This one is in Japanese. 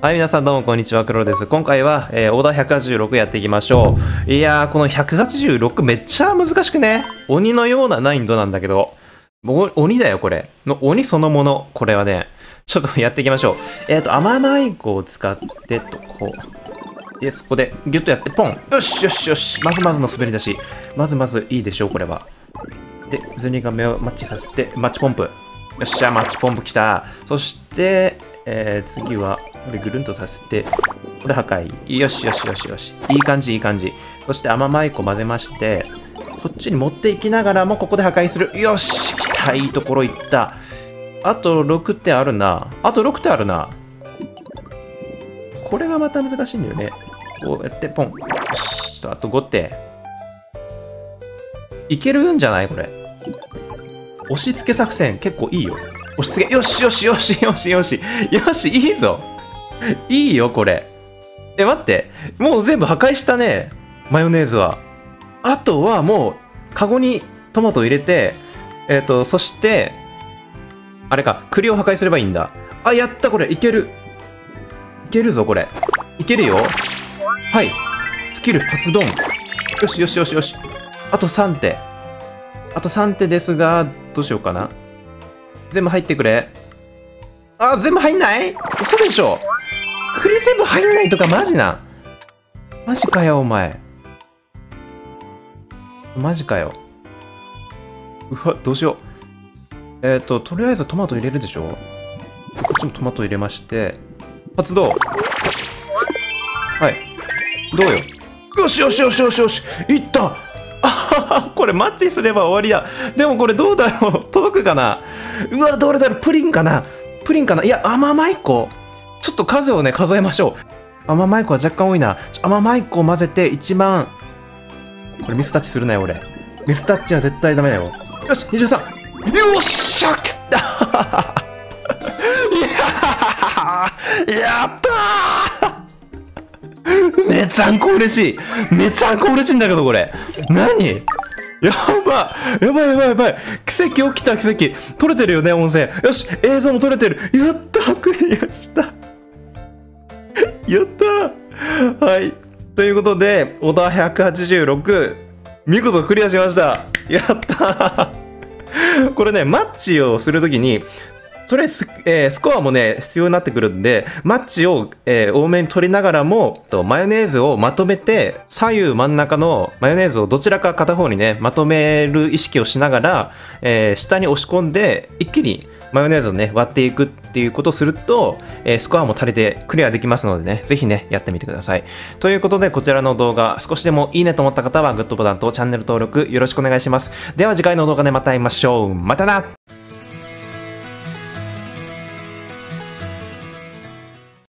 はい、皆さんどうもこんにちは、クロです。今回は、オーダー186やっていきましょう。いやー、この186めっちゃ難しくね。鬼のような難易度なんだけど。鬼だよ、これ。鬼そのもの。これはね。ちょっとやっていきましょう。アママイコを使って、こう。で、そこでギュッとやって、ポン。よしよしよし。まずまずの滑り出し。まずまずいいでしょう、これは。で、ゼニガメをマッチさせて、マッチポンプ。よっしゃ、マッチポンプきた。そして、次は、これぐるんとさせて、これ破壊。よしよしよしよし。いい感じ、いい感じ。そして、アママイコ混ぜまして、こっちに持っていきながらも、ここで破壊する。よし、来た、いいところいった。あと6手あるな。あと6手あるな。これがまた難しいんだよね。こうやって、ポン。よし、あと5手。いけるんじゃないこれ。押し付け作戦、結構いいよ。押し付け、よしよしよしよしよし。よし、いいぞ。いいよ、これ。待って。もう全部破壊したね。マヨネーズは。あとはもう、カゴにトマトを入れて、そして、あれか、栗を破壊すればいいんだ。あ、やった、これ。いける。いけるぞ、これ。いけるよ。はい。スキル発動。よしよしよしよし。あと3手。あと3手ですが、どうしようかな。全部入ってくれ。あ、全部入んない？嘘でしょ。栗全部入んないとかマジな。マジかよ、お前。マジかよ。うわ、どうしよう。とりあえずトマト入れるでしょ。こっちもトマト入れまして、発動。はい。どうよ。よしよしよしよしよし。いった。あはは、これマッチすれば終わりだ。でもこれどうだろう。届くかな。うわ、どれだろう。プリンかな。プリンかな。いや、アママイコ。ちょっと数をね、数えましょう。アママイコは若干多いな。アママイコを混ぜて1万。これミスタッチするなよ、俺。ミスタッチは絶対ダメだよ。よし、23。よっしゃ、きたやったーめちゃんこ嬉しい。めちゃんこ嬉しいんだけど、これ。何？やばい。やばいやばいやばい。奇跡起きた、奇跡。撮れてるよね、音声。よし、映像も撮れてる。やった、クリアした。やったはい。ということで、オーダー186、見事クリアしました。やったこれね、マッチをするときに、それスコアもね、必要になってくるんで、マッチを、多めに取りながらも、マヨネーズをまとめて、左右真ん中のマヨネーズをどちらか片方にね、まとめる意識をしながら、下に押し込んで、一気にマヨネーズをね、割っていくっていうことをすると、スコアも足りてクリアできますのでね、ぜひね、やってみてください。ということで、こちらの動画、少しでもいいねと思った方は、グッドボタンとチャンネル登録よろしくお願いします。では次回の動画でまた会いましょう。またな。